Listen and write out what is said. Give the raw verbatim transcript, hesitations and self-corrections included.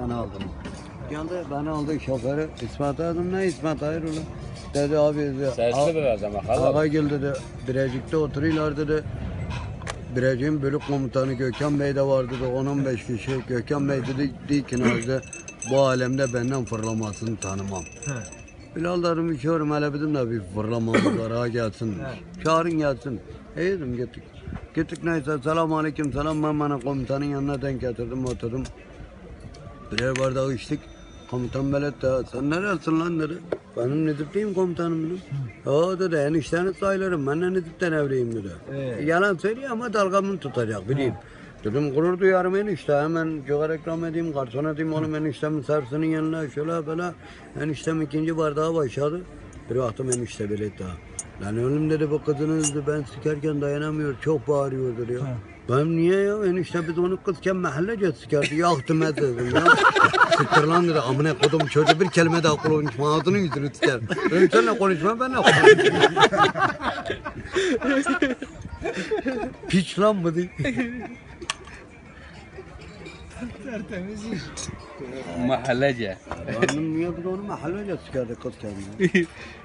beni aldım. Geldi beni aldı şoförü. İsmet dedim ne İsmet hayır oğlum. Dedi abi dedi. Sesli biraz ama hala. Ağa gel dedi. Birecik'te oturuyorlar dedi. Birecik'in bölük komutanı Gökhan Bey de vardı da on on beş kişi. Gökhan Bey dedi di kenarda bu alemde benden fırlamasını tanımam. Bilal'larım içiyorum hele bizim de bir fırlamamız var ha gelsin. Çağırın gelsin. İyi dedim gittik. Gittik neyse selamun aleyküm selam ben bana komutanın yanına denk getirdim oturdum. Birer bardağı içtik. Komutan Belet de sen neresin lan dedi. Benim Nidip'teyim komutanım dedim. O dedi enişteni sayılırım ben de Nidip'ten evliyim dedi. Evet. Yalan söylüyor ama dalgamını tutacak bileyim. Dedim gurur duyarım enişte hemen göğe reklam edeyim garson edeyim oğlum eniştemin servisinin yanına şöyle böyle. Eniştem ikinci bardağa başladı. Bir baktım enişte Belet daha. Lan oğlum dedi bu kızınız dedi ben sikerken dayanamıyor çok bağırıyordur ya. Ben niye ya enişte biz onu kızken mahallece sikerdi yaktım et dedim ya. Siktir lan dedi amına kodum çocuğu bir kelime daha konuşma ağzını yüzünü siker. Ben seninle konuşma ben ne konuşayım. Piç lan bu değil. Tertemiz iş. Mahallece. Lan niye biz onu mahallece sikerdi kız kendine.